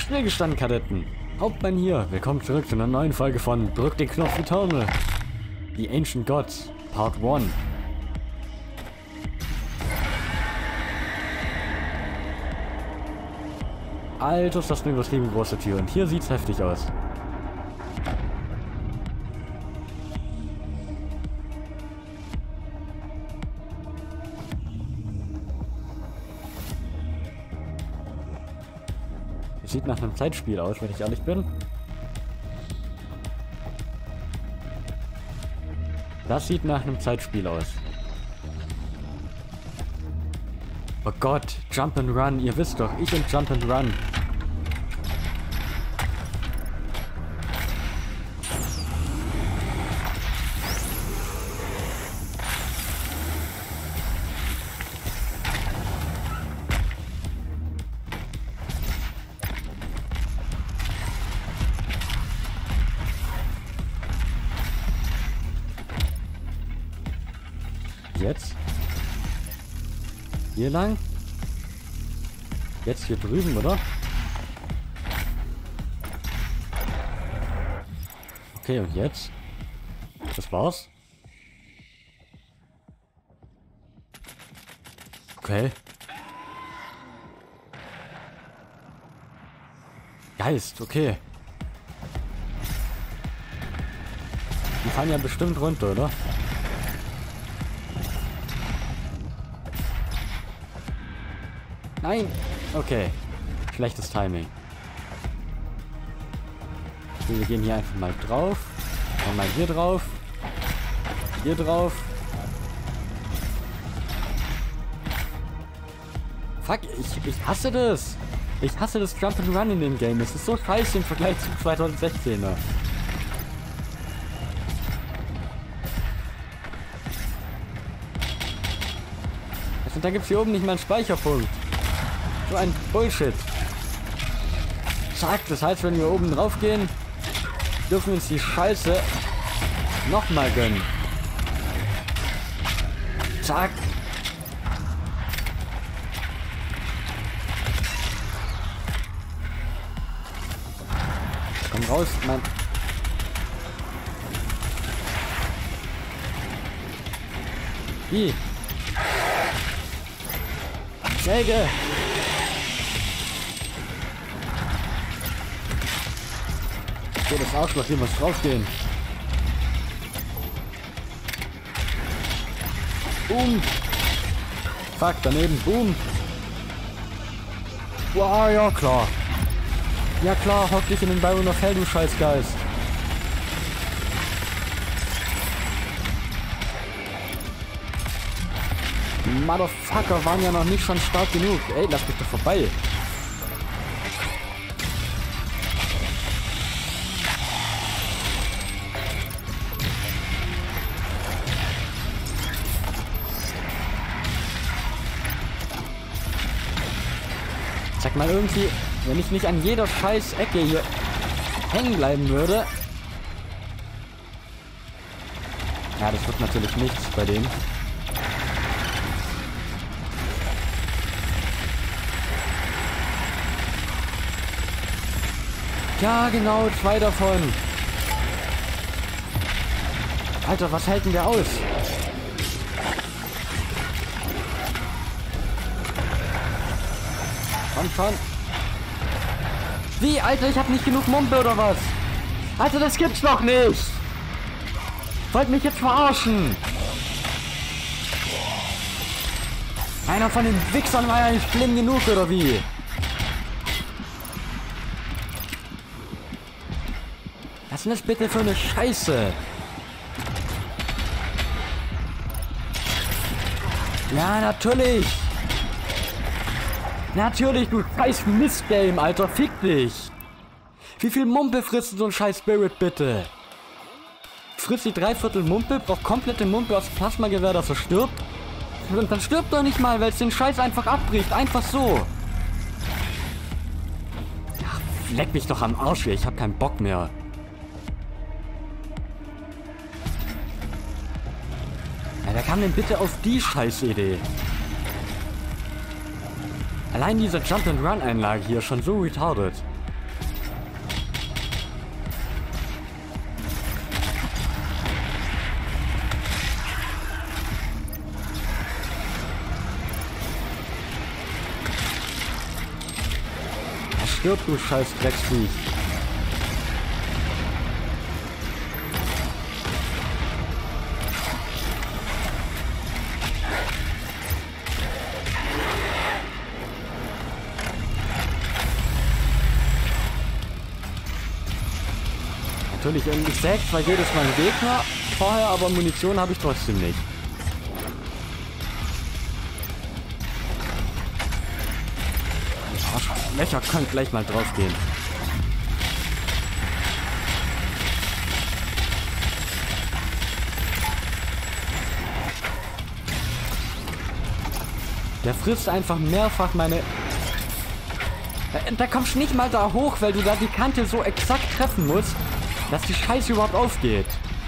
Stillgestanden, Kadetten. Hauptmann hier. Willkommen zurück zu einer neuen Folge von Drück den Knopf Eternal. The Ancient Gods, Part 1. Alter, ist das eine übertrieben große Tür. Und hier sieht's heftig aus. Sieht nach einem Zeitspiel aus, wenn ich ehrlich bin. Das sieht nach einem Zeitspiel aus. Oh Gott, Jump and Run, ihr wisst doch, ich und Jump and Run. Jetzt? Hier lang? Jetzt hier drüben, oder? Okay, und jetzt? Das war's? Okay. Geist, okay. Die fallen ja bestimmt runter, oder? Nein! Okay. Schlechtes Timing. Okay, wir gehen hier einfach mal drauf. Dann mal hier drauf. Hier drauf. Fuck, ich hasse das! Ich hasse das Jump and Run in dem Game. Es ist so scheiße im Vergleich zum 2016er. Also da gibt es hier oben nicht mal einen Speicherpunkt. So ein Bullshit. Zack, das heißt, wenn wir oben drauf gehen, dürfen wir uns die Scheiße nochmal gönnen. Zack. Komm raus, Mann. Wie? Säge! Okay, das Arschloch, hier muss draufgehen. Boom! Fuck, daneben, boom! Wow, ja klar! Ja klar, hock dich in den Byron of Hell, du Scheißgeist! Die Motherfucker waren ja noch nicht schon stark genug. Ey, lass mich doch vorbei! Sag mal irgendwie, wenn ich nicht an jeder scheiß Ecke hier hängen bleiben würde. Ja, das wird natürlich nichts bei dem. Ja, genau, 2 davon. Alter, was hält denn der aus? Komm schon. Wie, Alter, ich hab nicht genug Mumpe oder was? Alter, das gibt's doch nicht. Wollt mich jetzt verarschen? Einer von den Wichsern war ja nicht schlimm genug, oder wie? Was ist denn das bitte für eine Scheiße? Ja, natürlich. Natürlich, du scheiß Mistgame, Alter. Fick dich. Wie viel Mumpe frisst so ein scheiß Spirit, bitte? Frisst die 3/4 Mumpe, braucht komplette Mumpe aus Plasmagewehr, dass er stirbt? Und dann stirbt er nicht mal, weil es den Scheiß einfach abbricht. Einfach so. Ach, leck mich doch am Arsch hier. Ich hab keinen Bock mehr. Ja, wer kam denn bitte auf die Scheißidee? Allein diese Jump-and-Run-Einlage hier schon so retarded. Stirb, du scheiß Drecksviech. Natürlich, ich säge zwar jedes Mal einen Gegner vorher, aber Munition habe ich trotzdem nicht. Arschlöcher können gleich mal drauf gehen. Der frisst einfach mehrfach meine... Da kommst du nicht mal da hoch, weil du da die Kante so exakt treffen musst, dass die Scheiße überhaupt aufgeht.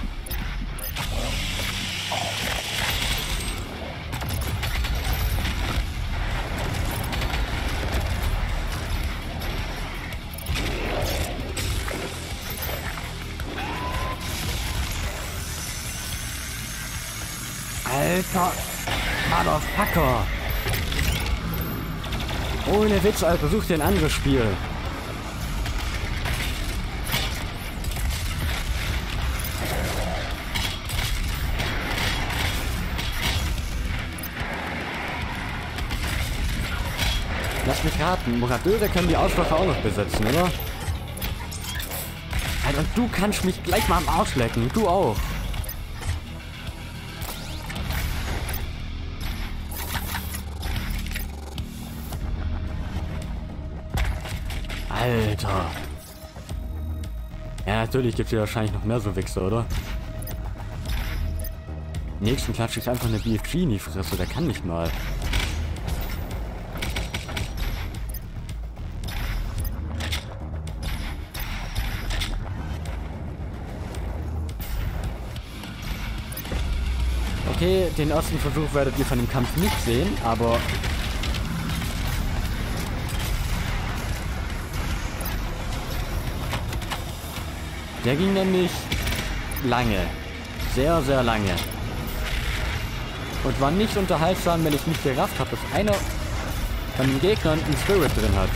Alter Motherfucker. Ohne Witz, Alter, such dir ein anderes Spiel. Lass mich raten, Moradeure können die Ausläufer auch noch besetzen, oder? Alter, und du kannst mich gleich mal am Arsch lecken. Du auch. Alter. Ja, natürlich gibt es hier wahrscheinlich noch mehr so Wichser, oder? Nächsten klatsche ich einfach eine BFG in die Fresse, der kann nicht mal. Okay, den ersten Versuch werdet ihr von dem Kampf nicht sehen, aber... Der ging nämlich lange. Sehr, sehr lange. Und war nicht unterhaltsam, wenn ich nicht gerafft habe, dass einer von den Gegnern einen Spirit drin hat.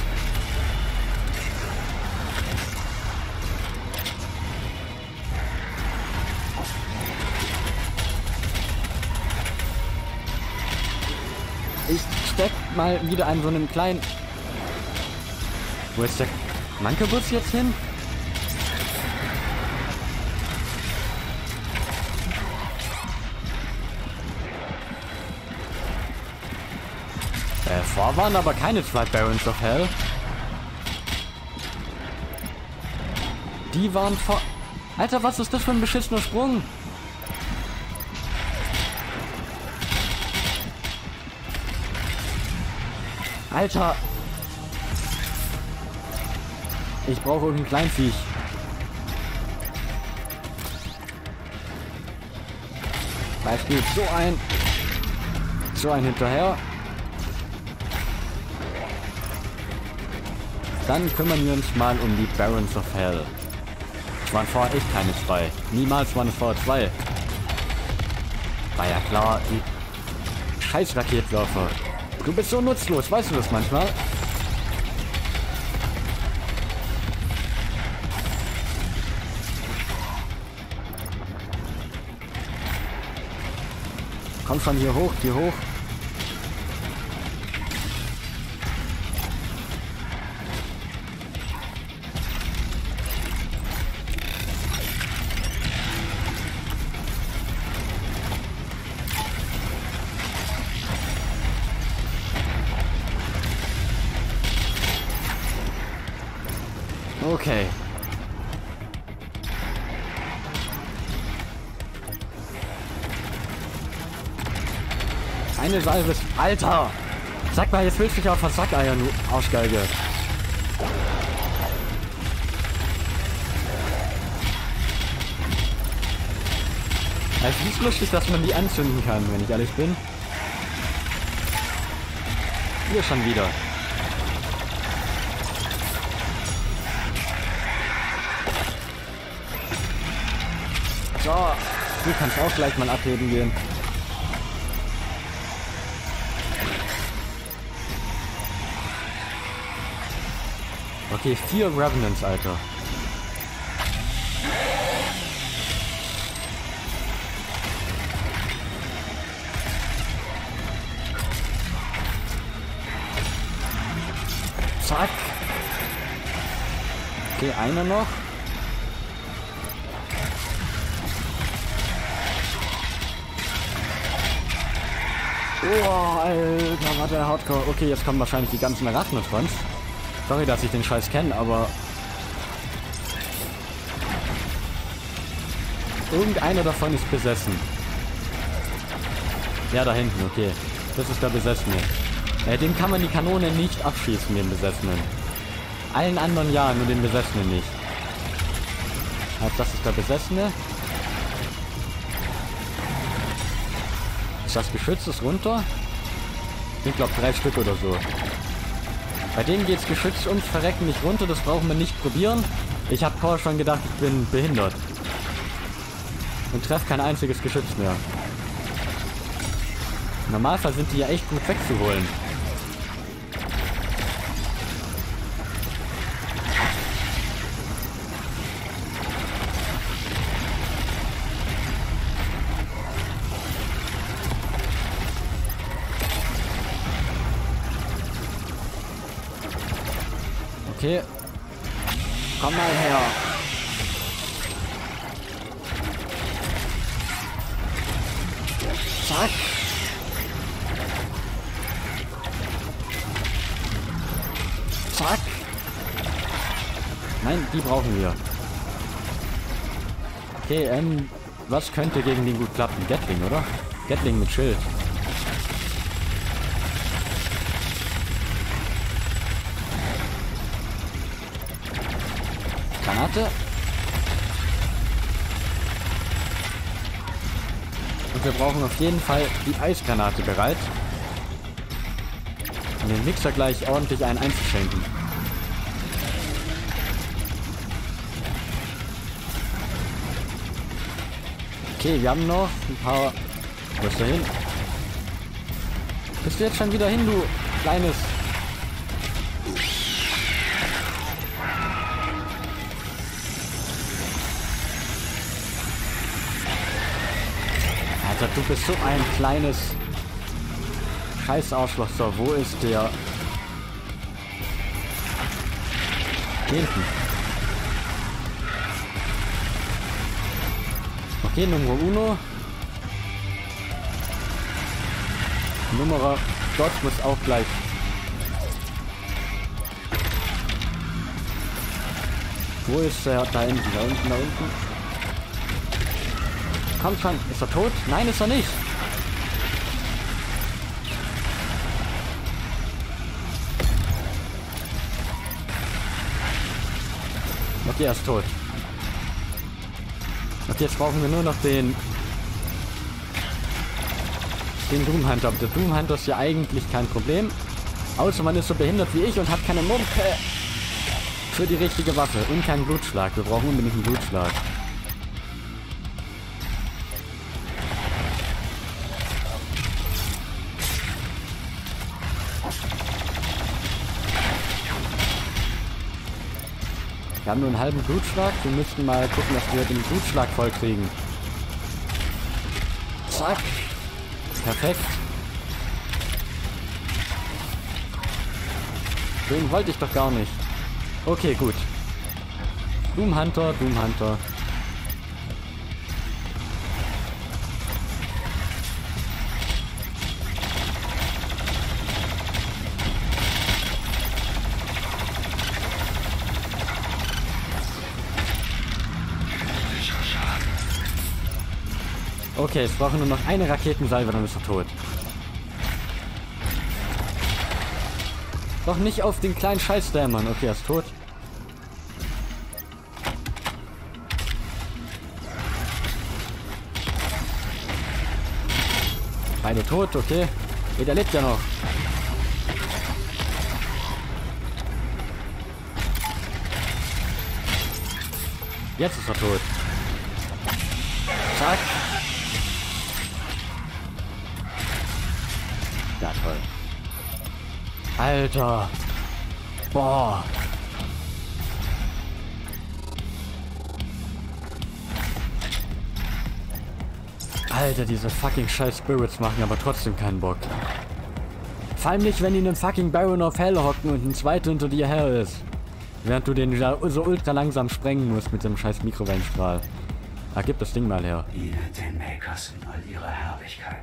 Ich steck mal wieder an so einem kleinen... Wo ist der Mankebus jetzt hin? Vor waren aber keine zwei Barons of Hell. Die waren vor... Alter, was ist das für ein beschissener Sprung? Alter! Ich brauche irgendein Kleinviech. Beispiel so ein hinterher. Dann kümmern wir uns mal um die Barons of Hell. Es waren vorher echt keine zwei. Niemals waren es vorher zwei. War ja klar, die scheiß Raketwerfer. Du bist so nutzlos, weißt du das manchmal? Komm schon hier hoch, hier hoch. Okay. Eine Salve ist... Alter! Sag mal, jetzt willst du dich auf Versackeeiern, du Arschgeige. Es ist lustig, dass man die anzünden kann, wenn ich ehrlich bin. Hier schon wieder. So, du kannst auch gleich mal abheben gehen. Okay, 4 Revenants, Alter. Zack. Okay, einer noch. Oh, Alter, war der Hardcore. Okay, jetzt kommen wahrscheinlich die ganzen Arachnotrons. Sorry, dass ich den Scheiß kenne, aber... Irgendeiner davon ist besessen. Ja, da hinten, okay. Das ist der Besessene. Dem kann man die Kanone nicht abschießen, den Besessenen. Allen anderen ja, nur den Besessenen nicht. Also das ist der Besessene. Das Geschütz ist runter. Ich glaube 3 Stück oder so. Bei denen geht's Geschütz ums Verrecken nicht runter, das brauchen wir nicht probieren. Ich habe vorher schon gedacht, ich bin behindert. Und treffe kein einziges Geschütz mehr. Im Normalfall sind die ja echt gut wegzuholen. Okay. Komm mal her. Zack. Zack. Nein, die brauchen wir. Okay, was könnte gegen den gut klappen? Gatling, oder? Gatling mit Schild. Granate. Und wir brauchen auf jeden Fall die Eisgranate bereit. Um den Mixer gleich ordentlich einen einzuschenken. Okay, wir haben noch ein paar... Wo ist der hin? Bist du jetzt schon wieder hin, du kleines... Alter, du bist so ein kleines... Scheiß Arschloch. So, wo ist der... Hier hinten. Okay, Nummer Uno. Nummer Gott muss auch gleich. Wo ist er? Da hinten, da unten, da unten. Komm schon, ist er tot? Nein, ist er nicht. Okay, er ist tot. Okay, jetzt brauchen wir nur noch den Doom Hunter. Aber der Doom Hunter ist ja eigentlich kein Problem. Außer man ist so behindert wie ich und hat keine Mumpe für die richtige Waffe. Und keinen Blutschlag. Wir brauchen unbedingt einen Blutschlag. Wir haben nur einen halben Blutschlag. Wir müssten mal gucken, dass wir den Blutschlag voll kriegen. Zack. Perfekt. Den wollte ich doch gar nicht. Okay, gut. Doom Hunter, Doom Hunter. Okay, es brauchen nur noch eine Raketensalve, dann ist er tot. Doch nicht auf den kleinen Scheiß-Dämon. Okay, er ist tot. Beide tot, okay. Nee, der lebt ja noch. Jetzt ist er tot. Zack. Ja, toll. Alter. Boah. Alter, diese fucking scheiß Spirits machen aber trotzdem keinen Bock. Vor allem nicht, wenn die in einem fucking Baron of Hell hocken und ein zweiter hinter dir her ist. Während du den da so ultra langsam sprengen musst mit dem scheiß Mikrowellenstrahl. Ah, gib das Ding mal her. Dienet den Makers in all ihrer Herrlichkeit.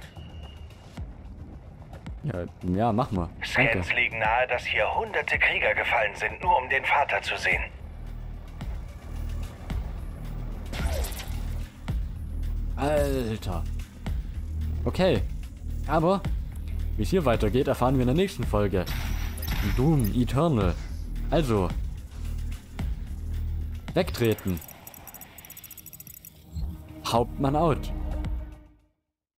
Ja, mach mal. Danke. Scans liegen nahe, dass hier hunderte Krieger gefallen sind, nur um den Vater zu sehen. Alter. Okay. Aber, wie es hier weitergeht, erfahren wir in der nächsten Folge. Doom Eternal. Also. Wegtreten. Hauptmann out.